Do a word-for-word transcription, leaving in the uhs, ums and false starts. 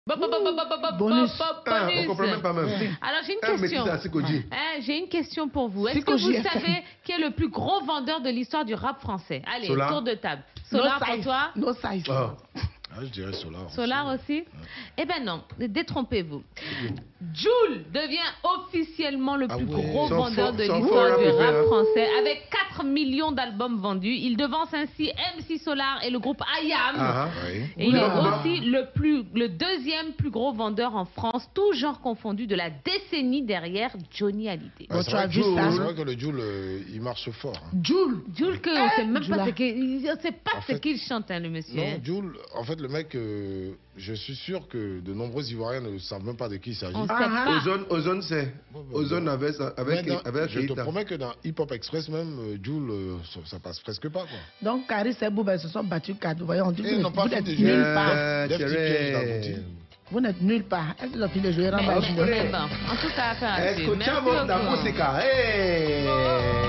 Bo- bo- bo- bo- bo- bo- bo- Bonus. bo- Ah, on bonus. comprend même pas même. Alors j'ai Un une question. métis à Sikoji. Hein, j'ai une question pour vous. Est-ce que Sikoji vous F M. savez qui est le plus gros vendeur de l'histoire du rap français? Allez, Solar. tour de table. No Solar pour size. toi? No size. Ah. Ah, je dirais Solar. aussi. Solar aussi? Eh ben non, détrompez-vous. Jules devient officiellement le Ah plus ouais. gros Son vendeur fort- de son l'histoire fort du rap, rap hein. français avec quatre millions d'albums vendus. Il devance ainsi M C Solar et le groupe I A M. Ah, Oui. Et il est Oula. aussi le, plus, le deuxième plus gros vendeur en France, tout genre confondu, de la décennie derrière Johnny Hallyday. Bon, Ouais, tu c'est as vrai que vu Jules- ça? c'est vrai que le Jules, euh, il marche fort. hein. Jules. Jules, que on sait même Jules. pas ce qu'il on sait pas En ce fait- qu'il chante, hein, le monsieur. Non, hein. Jules, en fait, le mec, euh, je suis sûr que de nombreux Ivoiriens ne savent même pas de qui il s'agit. On sait Ah, pas. Ozone, Ozone c'est. Ozone avec, Mais avec, dans- avec je te Keita. promets que dans Hip Hop Express même, euh, Jules, euh, ça, ça passe presque pas, quoi. Donc, Caris et Bouba se sont battus quatre. Voyons, on dit Et vous ils n'ont n'êtes pas vous fait n'êtes de nulle jeu. part. Euh, Des petits pièges, là, vous Thierry. dites. Vous n'êtes nulle part. Est-ce que vous avez joué Mais- en bas? mais- mais bon, en tout cas, affaire à suivre. Merci Escuchamos la beaucoup. música. ¡Eh!